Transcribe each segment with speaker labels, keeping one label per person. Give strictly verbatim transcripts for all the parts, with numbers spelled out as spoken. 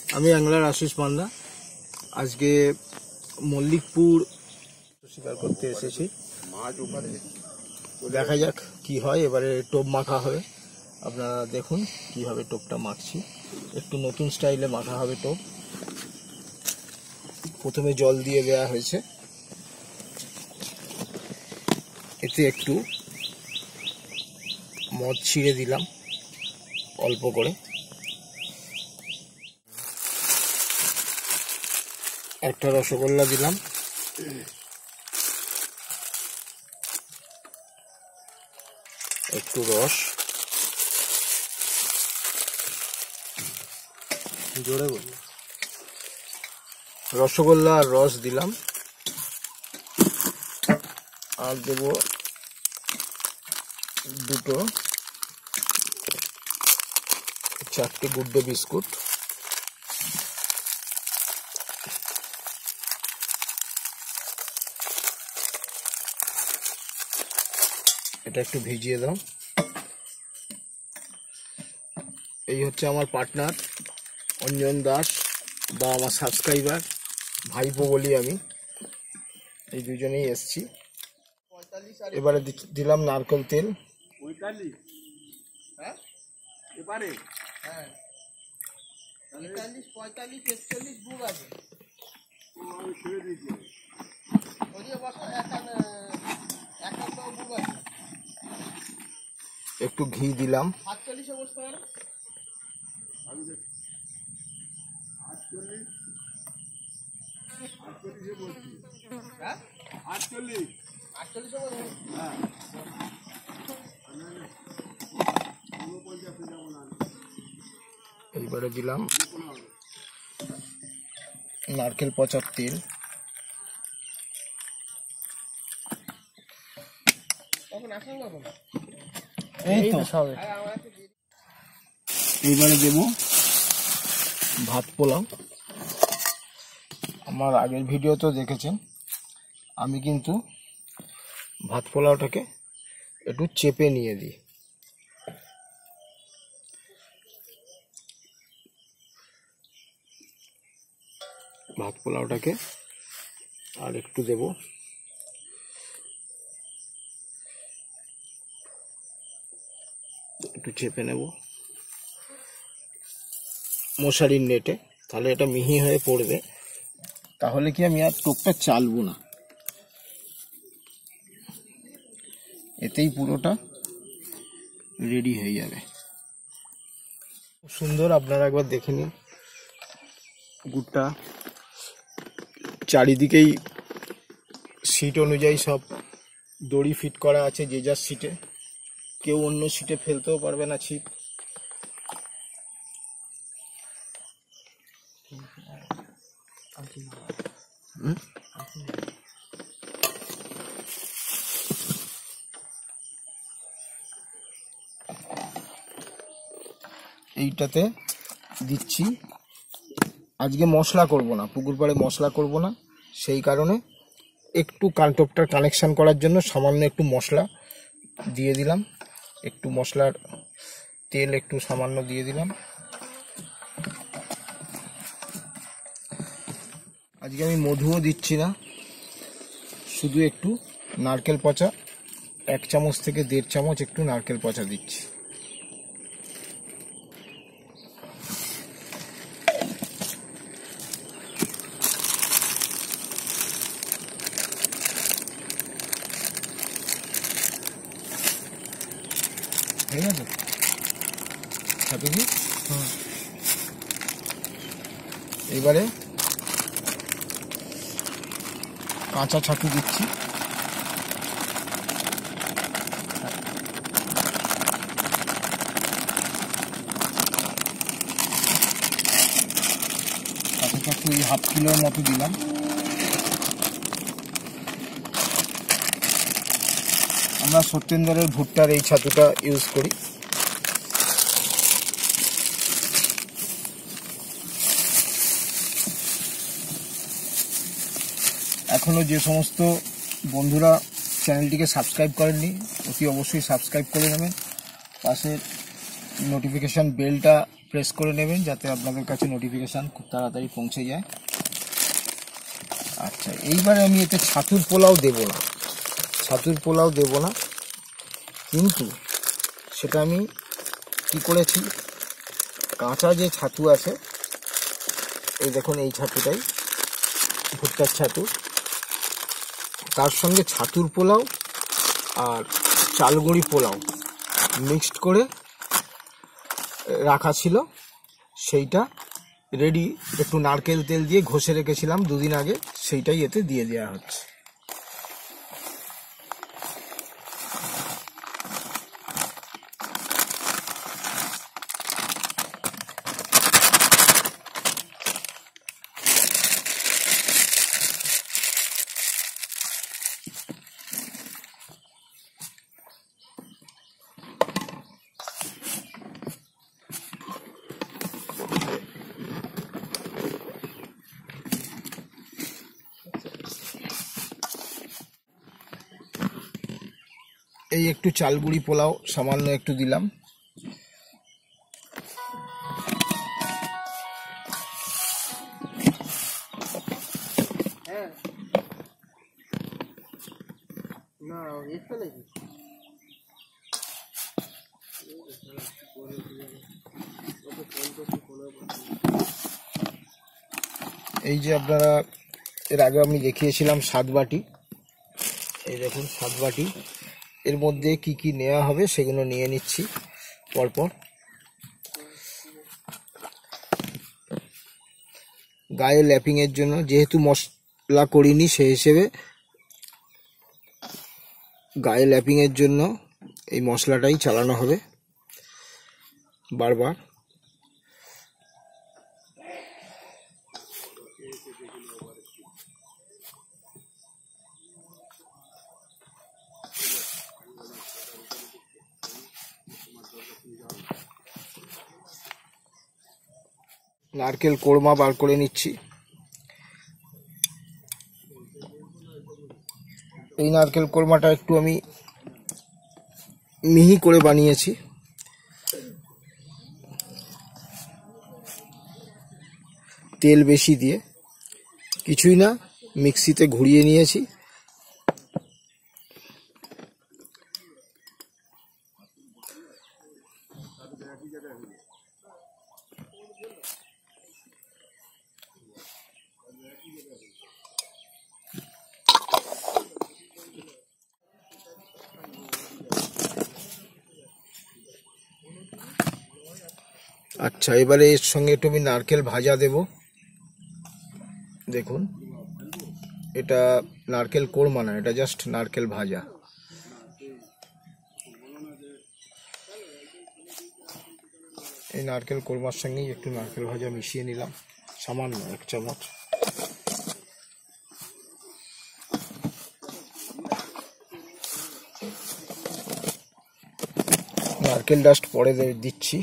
Speaker 1: আমি অ্যাংলার আশিস পান্ডা। আজকে মল্লিকপুর শিকার করতে এসেছি। দেখা যাক কি হয়। এবারে টোপ মাখা হবে, আপনারা দেখুন কিভাবে টোপটা মাখছি। একটু নতুন স্টাইলে মাখা হবে টোপ। প্রথমে জল দিয়ে দেওয়া হয়েছে, এতে একটু মদ ছিঁড়ে দিলাম অল্প করে, একটা রসগোল্লা দিলাম, একটু রস, জোরে বলি রসগোল্লা আর রস দিলাম। আর দেব দুটো চারটে গুড ডে বিস্কুট। এটা একটু ভিজিয়ে দাও। এই হচ্ছে আমার পার্টনার অঞ্জন দাস, বা আমার সাবস্ক্রাইবার, ভাইপো বলি আমি। এই দুজনেই এসছি। এবারে দিলাম নারকেল তেল। একটু ঘি দিলাম, এইবারে দিলাম নারকেল পচার তেল। এইবারে দেব ভাত পোলাও। আমার আগের ভিডিও তো দেখেছেন, আমি কিন্তু ভাত পোলাওটাকে একটু চেপে নিয়ে দিই। ভাত পোলাওটাকে আর একটু দেব, একটু চেপে নেব মশারির নেটে, তাহলে এটা মিহি হয়ে পড়বে। তাহলে কি আমি আর টোপটা চালবো না, এতেই পুরোটা রেডি হয়ে যাবে। সুন্দর, আপনারা একবার দেখে নিন। গুড়টা চারিদিকেই সিট অনুযায়ী সব দড়ি ফিট করা আছে, যে যার সিটে। কেউ অন্য সিটে ফেলতেও পারবে না ছিপ। এইটাতে দিচ্ছি, আজকে মশলা করব না, পুকুর পাড়ে মশলা করব না, সেই কারণে একটু কানটোপটার কানেকশন করার জন্য সামান্য একটু মশলা দিয়ে দিলাম। একটু মশলার তেল একটু সামান্য দিয়ে দিলাম। আজকে আমি মধুও দিচ্ছি না, শুধু একটু নারকেল পচা, এক চামচ থেকে দেড় চামচ একটু নারকেল পচা দিচ্ছি। ঠিক আছে, সাথে কি এবারে কাঁচা ছাতু দিচ্ছি। কাঁচা ছাতু এই হাফ কিলোর মতো দিলাম। আমরা সত্যেন্দ্রের ভুট্টার এই ছাতুটা ইউজ করি। এখনো যে সমস্ত বন্ধুরা চ্যানেলটিকে সাবস্ক্রাইব করেননি, অতি অবশ্যই সাবস্ক্রাইব করে নেবেন। পাশের নোটিফিকেশন বেলটা প্রেস করে নেবেন যাতে আপনাদের কাছে নোটিফিকেশান খুব তাড়াতাড়ি পৌঁছে যায়। আচ্ছা, এইবারে আমি এতে ছাতুর পোলাও দেব না, ছাতুর পোলাও দেব না, কিন্তু সেটা আমি কি করেছি, কাঁচা যে ছাতু আছে, এই দেখুন এই ছাতুটাই ভুট্টার ছাতু, তার সঙ্গে ছাতুর পোলাও আর চালগুঁড়ি পোলাও মিক্সড করে রাখা ছিল, সেইটা রেডি, একটু নারকেল তেল দিয়ে ঘষে রেখেছিলাম দুদিন আগে, সেইটাই এতে দিয়ে দেওয়া হচ্ছে। এই একটু চালগুড়ি পোলাও সামান্য একটু দিলাম, এই যে আপনারা এর আগে আমি দেখিয়েছিলাম সাত বাটি, এই দেখুন সাত বাটি, এর মধ্যে কি কি নেওয়া হবে সেগুলো নিয়ে নিচ্ছি পরপর। গায়ে ল্যাপিং এর জন্য, যেহেতু মশলা করিনি সেই হিসেবে গায়ে ল্যাপিং এর জন্য এই মশলাটাই চালানো হবে বারবার। নারকেল কোড়মা বার করে নিচ্ছি। এই নারকেল কোড়মাটা একটু আমি মিহি করে বানিয়েছি, তেল বেশি দিয়ে, কিছুই না, মিক্সিতে ঘুরিয়ে নিয়েছি। আচ্ছা, এবারে এর সঙ্গে একটু আমি নারকেল ভাজা দেব। দেখুন, এটা নারকেল কোড়মা না, এটা জাস্ট নারকেল ভাজা। এই নারকেল কোড়মার সঙ্গেই একটু নারকেল ভাজা মিশিয়ে নিলাম, সামান্য এক চামচ। নারকেল ডাস্ট পরে দিচ্ছি,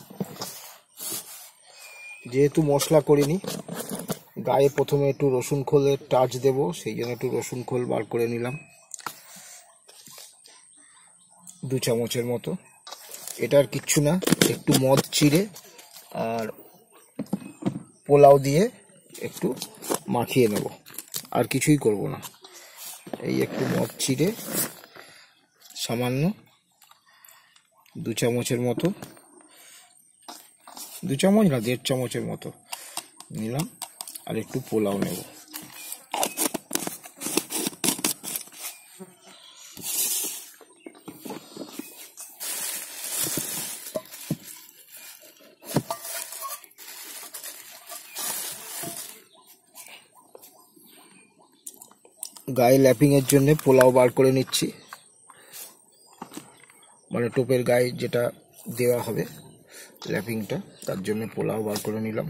Speaker 1: যেহেতু মশলা করিনি, গায়ে প্রথমে একটু রসুন খোলের টাচ দেব, সেই জন্য একটু রসুন খোল বার করে নিলাম দু চামচের মতো। এটার কিচ্ছু না, একটু মদ চিড়ে আর পোলাও দিয়ে একটু মাখিয়ে নেব, আর কিছুই করব না। এই একটু মদ চিড়ে সামান্য দু চামচের মতো, দু চামচ না দেড় চামচের মতো নিলাম, আর একটু পোলাও নেব। গায়ে ল্যাপিং এর জন্য পোলাও বার করে নিচ্ছি, মানে টোপের গায়ে যেটা দেওয়া হবে ল্যাপিংটা, তার জন্য পোলাও বার করে নিলাম।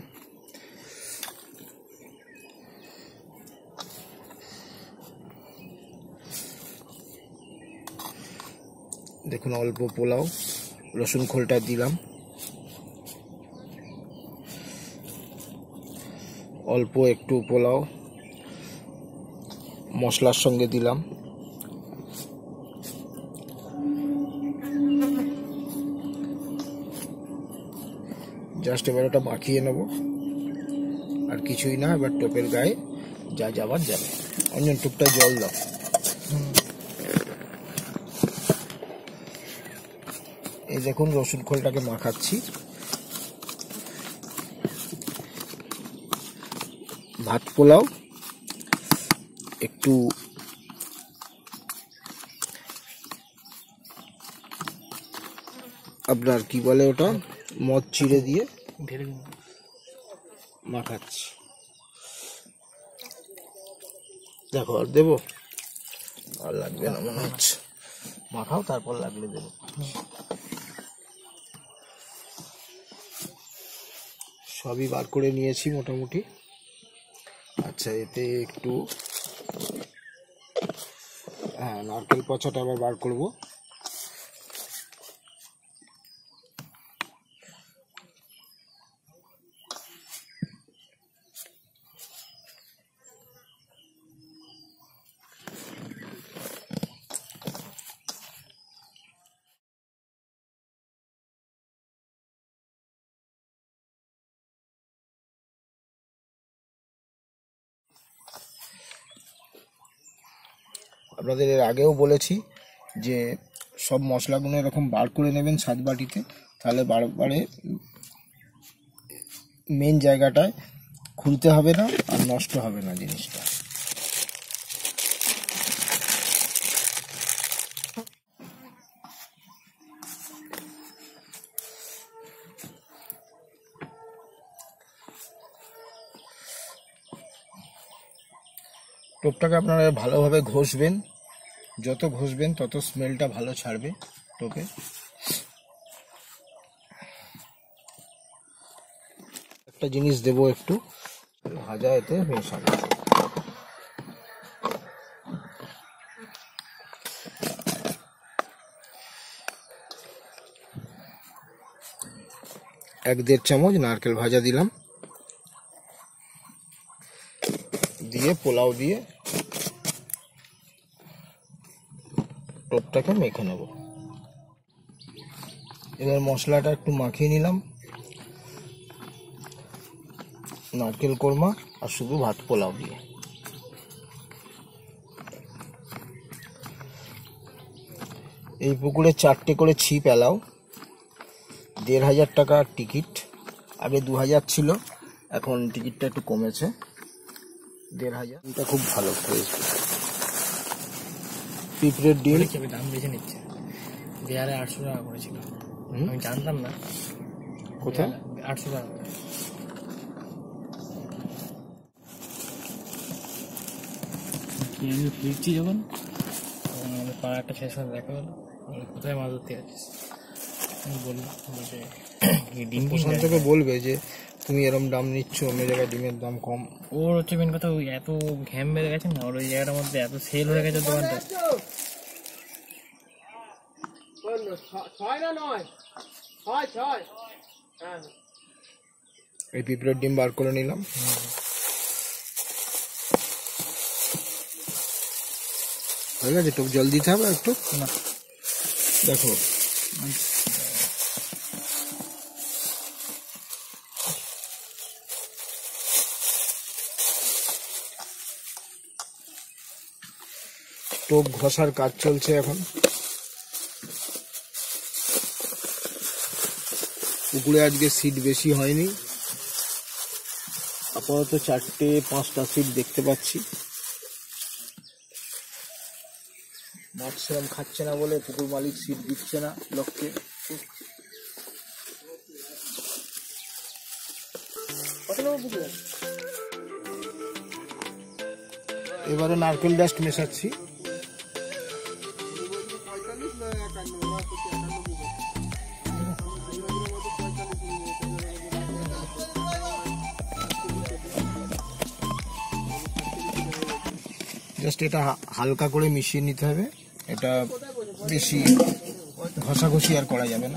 Speaker 1: দেখুন অল্প পোলাও, রসুন খোলটা দিলাম, অল্প একটু পোলাও মশলার সঙ্গে দিলাম, জাস্ট এবার ওটা মাখিয়ে নেব, আর কিছুই না। এবার টোপের গায়ে যা যাবার যাবে। অঞ্জন টুকটায় জল দাও। এই দেখুন রসুন খোলটাকে মাখাচ্ছি। ভাত পোলাও একটু আপনার কি বলে ওটা, মদ চিড়ে দিয়ে মাখাচ্ছি। দেখো আর দেবো, আর লাগবে না মনে হচ্ছে। মাখাও, তারপর লাগলে দেবো। সবই বার করে নিয়েছি মোটামুটি। আচ্ছা, এতে একটু হ্যাঁ নারকেল পচাটা আবার বার করবো। আপনাদের এর আগেও বলেছি যে সব মশলাগুলো এরকম বার করে নেবেন সাত বাটিতে, তাহলে বারবারে মেন জায়গাটায় খুলতে হবে না আর নষ্ট হবে না জিনিসটা। টোপটাকে আপনারা ভালোভাবে ঘষবেন, যত ঘষবেন তত স্মেলটা ভালো ছাড়বে টোপে। একটা জিনিস দেবো, একটু ভাজা এতে মেশাবো। এক দেড় চামচ নারকেল ভাজা দিলাম, দিয়ে পোলাও দিয়ে টোপটাকে মেখে নেব। এবার মশলাটা একটু মাখিয়ে নিলাম, নারকেল কোরমা আর শুধু ভাত পোলাও দিয়ে। এই পুকুরে চারটে করে ছিপ এলাও, দেড় হাজার টাকা টিকিট। আগে দু হাজার ছিল, এখন টিকিটটা একটু কমেছে, দেড় হাজার। এটা খুব ভালো হয়েছে। পিঁপড়ের ডিম
Speaker 2: দাম বেশি নিচ্ছে, বিহারে আটশো টাকা করেছিল, আমি জানতাম না।
Speaker 1: কোথায়?
Speaker 2: আটশো টাকা। আমি ফিরছি যখন আমাদের পাড়া একটা ছেলের সাথে দেখা হলো, কোথায় মাছ ধরতে আছিস, আমি বললাম যে ডিম
Speaker 1: প্রশান্তকে বলবে যে তুমি এরম দাম নিচ্ছ, অন্য জায়গায় ডিমের দাম কম।
Speaker 2: ওর হচ্ছে মেন কথা, ওই এত ঘ্যাম বেড়ে গেছে না, ওর ওই জায়গাটার মধ্যে এত সেল হয়ে গেছে দোকানটা।
Speaker 1: এই পিঁপড়ের ডিম বার করে নিলাম। হয়ে গেছে, টক জল দিতে হবে একটু।
Speaker 2: না
Speaker 1: দেখো টোপ ঘষার কাজ চলছে এখন। পুকুরে আজকে সিট বেশি হয়নি, আপাতত চারটে পাঁচটা সিট দেখতে পাচ্ছি। মাছ সেরকম খাচ্ছে না বলে পুকুর মালিক সিট দিচ্ছে না লোককে। এবারে নারকেল ডাস্ট মেশাচ্ছি। জাস্ট এটা হালকা করে মিশিয়ে নিতে হবে, এটা বেশি ঘষাঘষি আর করা যাবে না।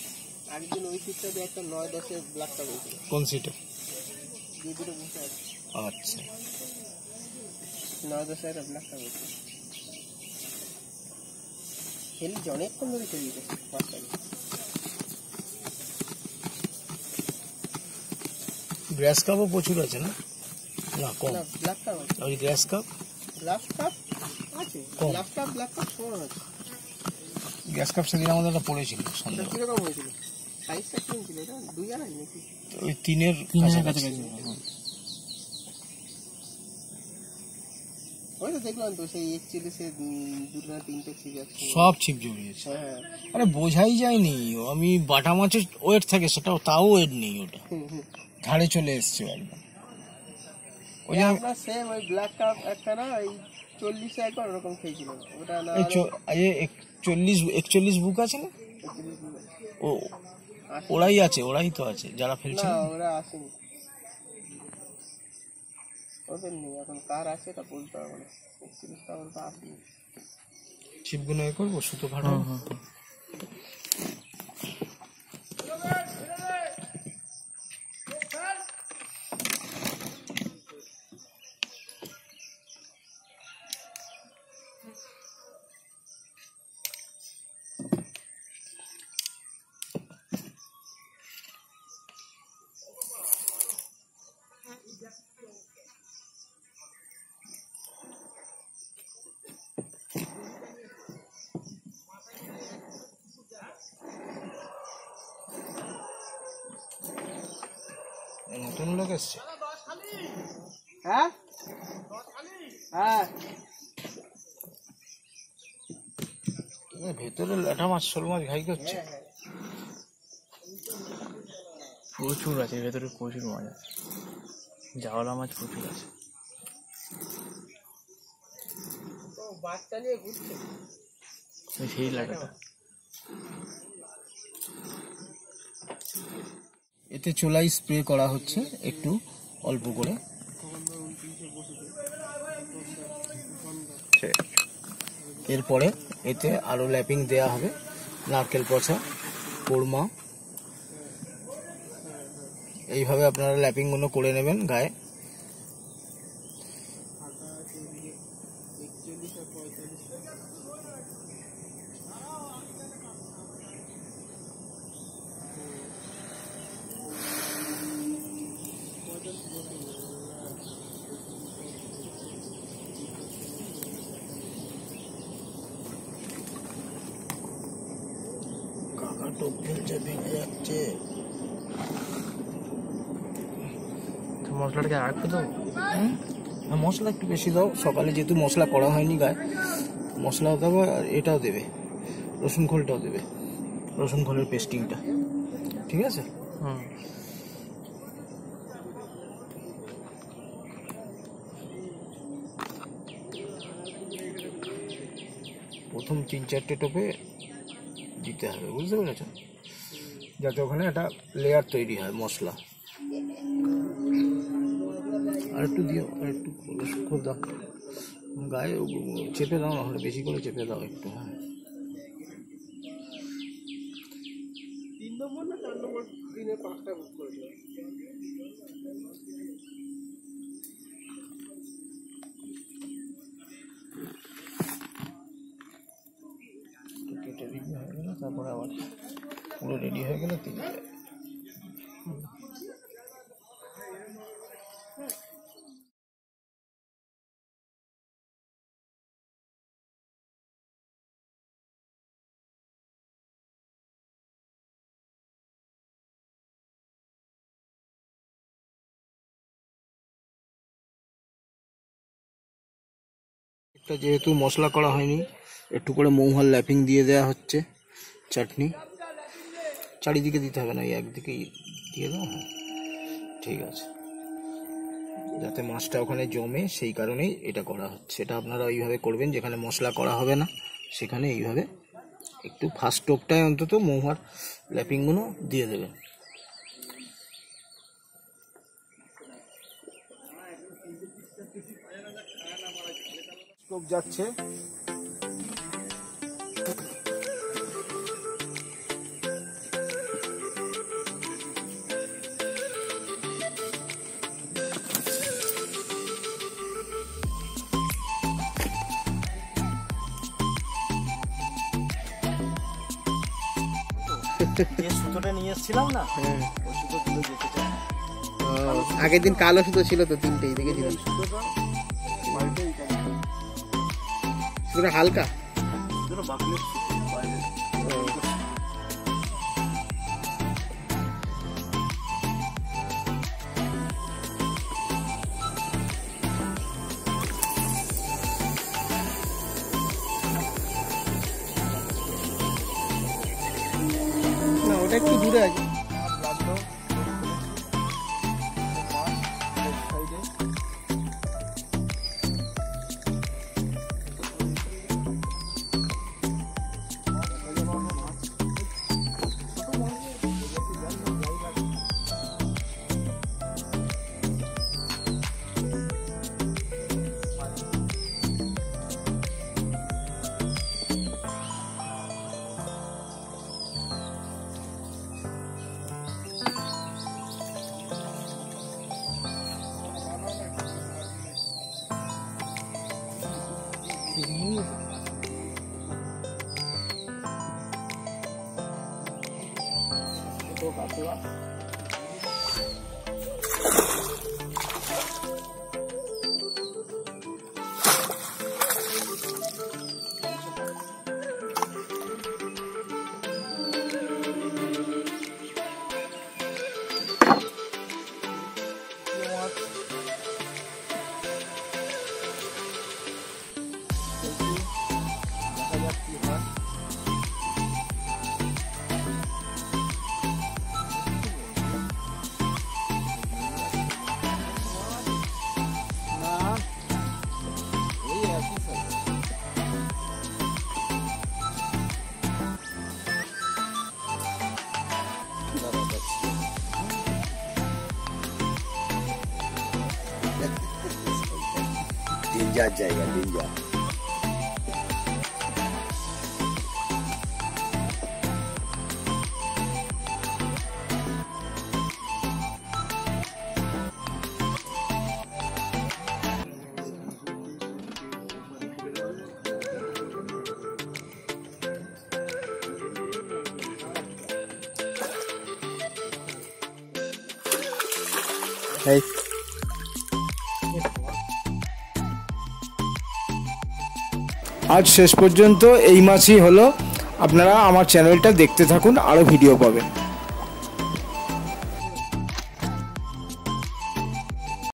Speaker 1: কোন সিটে? আচ্ছা,
Speaker 3: নয় দশ হাজার ব্ল্যাক কাপ হচ্ছে খেলি অনেকক্ষণ ধরে খেলি পাঁচ তারিখ।
Speaker 1: গ্রাস কাপও প্রচুর আছে না? না কম।
Speaker 3: না ব্ল্যাক কাপ আছে,
Speaker 1: ওই গ্রাস কাপ
Speaker 3: গ্লাস কাপ আছে,
Speaker 1: কম।
Speaker 3: গ্লাস কাপ ব্ল্যাক কাপ সমান আছে।
Speaker 1: গ্যাস কাপ সেদিন আমাদের একটা পড়েছিল
Speaker 3: এটা
Speaker 1: সন্ধ্যা,
Speaker 3: কিরকম হয়েছিল? সাইজটা কিরকম ছিল এটা? দুই আড়াই নাকি?
Speaker 1: ওই তিনের
Speaker 2: তিনের
Speaker 1: কাছাকাছি।
Speaker 2: কাছাকাছি।
Speaker 3: ওই তো দেখলাম তো সেই একচল্লিশে দুটো না তিনটে ছিপ আছে।
Speaker 1: সব ছিপ জড়িয়েছে।
Speaker 3: হ্যাঁ
Speaker 1: আরে বোঝাই যায়নি, আমি বাটা মাছের ওয়েট থাকে সেটাও, তাও ওয়েট নেই, ওটা
Speaker 3: হুম হুম।
Speaker 1: ধারে চলে এসছে একদম। ওই
Speaker 3: ওই
Speaker 1: যে
Speaker 3: আপনার সেম ওই ব্ল্যাক কাপ একটা না ওই চল্লিশে একবার ওরকম খেয়েছিল ওটা না।
Speaker 1: এই চ- এই যে একচল্লিশ একচল্লিশ বুক আছে না, ও ওরাই আছে, ওরাই তো আছে যারা ফেলছে।
Speaker 3: না ওরা আসেনি, ওদের নেই এখন, কার আছে তা বলতে পারবো না। একচল্লিশটা আমার তো আসেনি।
Speaker 1: ছিপগুলো এ করবো, সুতো ফাটাবো। নতুন লোক এসছে।
Speaker 3: হ্যাঁ হ্যাঁ
Speaker 1: এ ভেতরে ল্যাঠা মাছ, শোল মাছ ঘাই করছে।
Speaker 2: প্রচুর আছে ভেতরে, প্রচুর মাছ আছে, জাওলা মাছ প্রচুর আছে।
Speaker 3: তো বাচ্চা নিয়ে ঘুরছে
Speaker 2: ওই সেই লাগাটা
Speaker 1: এতে চোলাই স্প্রে করা হচ্ছে একটু অল্প করে। এরপরে এতে আরো ল্যাপিং দেয়া হবে, নারকেল পচা, কোরমা, এইভাবে আপনারা ল্যাপিং গুলো করে নেবেন গায়ে।
Speaker 3: একচল্লিশ আর পঁয়তাল্লিশ
Speaker 1: কাকা টোপ ফেলছে, ভেঙে যাচ্ছে।
Speaker 2: তো মশলাটাকে আর একটু দেবো।
Speaker 1: হ্যাঁ, মশলা একটু বেশি দাও, সকালে যেহেতু মশলা করা হয়নি গায়ে, মশলাও দেবো আর এটাও দেবে, রসুন খোলটাও দেবে, রসুন খোলের পেস্টিংটা, ঠিক আছে?
Speaker 2: হুম
Speaker 1: প্রথম তিন চারটে টোপে দিতে হবে, বুঝতে পেরেছ, যাতে ওখানে একটা লেয়ার তৈরি হয় মশলা। আর একটু দিও, আর একটু রসুন খোল দাও গায়ে, চেপে দাও, নাহলে বেশি করে চেপে দাও একটু। হ্যাঁ,
Speaker 3: তিন নম্বর না চার নম্বর দিনে পাঁচটা বুক করে দিলাম।
Speaker 1: কেটে রেডি হয়ে গেলে তারপরে আবার পুরো রেডি হয়ে গেলে তিন যায়। এটা যেহেতু মশলা করা হয়নি, একটু করে মৌহার ল্যাপিং দিয়ে দেওয়া হচ্ছে। চাটনি চারিদিকে দিতে হবে না, এই একদিকেই দিয়ে দাও। হ্যাঁ ঠিক আছে, যাতে মাছটা ওখানে জমে, সেই কারণেই এটা করা হচ্ছে। এটা আপনারা এইভাবে করবেন, যেখানে মশলা করা হবে না সেখানে এইভাবে একটু ফার্স্ট টোপটায় অন্তত মৌহার ল্যাপিংগুলো দিয়ে দেবেন। টোপ যাচ্ছে, যে সুতোটা নিয়ে এসেছিলাম না,
Speaker 3: হ্যাঁ।
Speaker 1: ওই সুতো তুলে যেতে চাই।
Speaker 3: ও, আগের দিন কালো সুতো ছিল তো তিনটেই দেখেছিলাম।
Speaker 1: এই সুতোটা বাড়িতেই থাকে।
Speaker 3: সুতোটা হালকা।
Speaker 1: সুতোটা বাকলের সুতো বাইরে।
Speaker 3: না ওটা একটু দূরে আছে।
Speaker 1: লাগলো সাইডে তো কাটলা। দেখা যাক কি হয়। না এই একই সাইজ। দাঁড়া যাচ্ছি।
Speaker 4: ডেঞ্জার জায়গা, ডেঞ্জার।
Speaker 3: এই
Speaker 1: আজ শেষ পর্যন্ত এই মাছই হলো। আপনারা আমার চ্যানেলটা দেখতে থাকুন, আরও ভিডিও পাবেন।